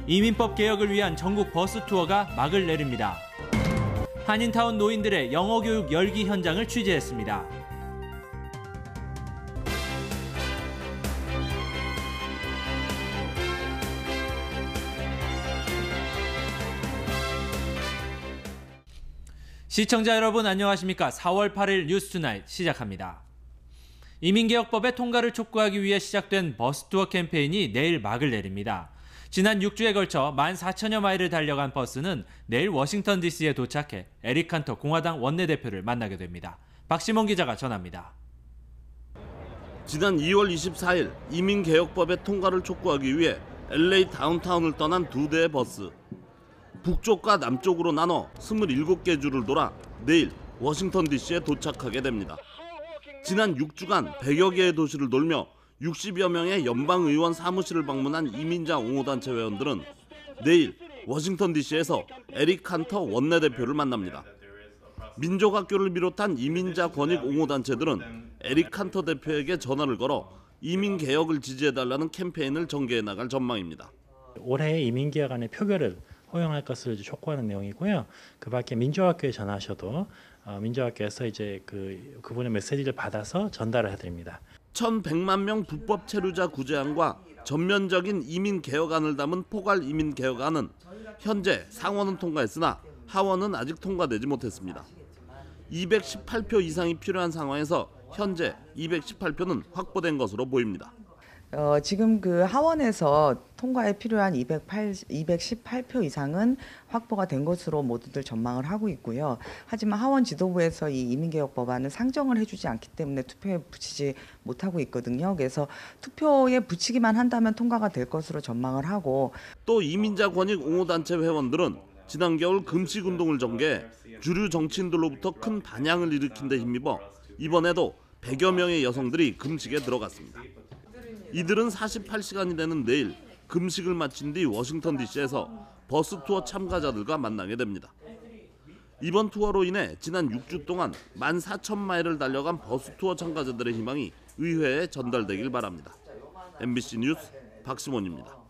이민법 개혁을 위한 전국 버스 투어가 막을 내립니다. 한인타운 노인들의 영어 교육 열기 현장을 취재했습니다. 시청자 여러분 안녕하십니까? 4월 8일 뉴스투나잇 시작합니다. 이민개혁법의 통과를 촉구하기 위해 시작된 버스투어 캠페인이 내일 막을 내립니다. 지난 6주에 걸쳐 14,000여 마일을 달려간 버스는 내일 워싱턴 DC에 도착해 에릭 칸터 공화당 원내대표를 만나게 됩니다. 박시몬 기자가 전합니다. 지난 2월 24일 이민개혁법의 통과를 촉구하기 위해 LA 다운타운을 떠난 두 대의 버스. 북쪽과 남쪽으로 나눠 27개 주를 돌아 내일 워싱턴 DC에 도착하게 됩니다. 지난 6주간 100여 개의 도시를 돌며 60여 명의 연방의원 사무실을 방문한 이민자 옹호단체 회원들은 내일 워싱턴 DC에서 에릭 칸터 원내대표를 만납니다. 민족학교를 비롯한 이민자 권익 옹호단체들은 에릭 칸터 대표에게 전화를 걸어 이민개혁을 지지해달라는 캠페인을 전개해 나갈 전망입니다. 올해 이민개혁안의 표결을 허용할 것을 촉구하는 내용이고요. 그 밖에 민족학교에 전화하셔도 민족학교에서 이제 그분의 메시지를 받아서 전달을 해드립니다. 1,100만 명 불법 체류자 구제안과 전면적인 이민 개혁안을 담은 포괄 이민 개혁안은 현재 상원은 통과했으나 하원은 아직 통과되지 못했습니다. 218표 이상이 필요한 상황에서 현재 218표는 확보된 것으로 보입니다. 지금 그 하원에서 통과에 필요한 218표 이상은 확보가 된 것으로 모두들 전망을 하고 있고요. 하지만 하원 지도부에서 이 이민개혁법안을 상정을 해주지 않기 때문에 투표에 붙이지 못하고 있거든요. 그래서 투표에 붙이기만 한다면 통과가 될 것으로 전망을 하고, 또 이민자 권익 옹호단체 회원들은 지난 겨울 금식운동을 전개해 주류 정치인들로부터 큰 반향을 일으킨 데 힘입어 이번에도 100여 명의 여성들이 금식에 들어갔습니다. 이들은 48시간이 되는 내일 금식을 마친 뒤 워싱턴 DC에서 버스 투어 참가자들과 만나게 됩니다. 이번 투어로 인해 지난 6주 동안 14,000마일을 달려간 버스 투어 참가자들의 희망이 의회에 전달되길 바랍니다. MBC 뉴스 박시몬입니다.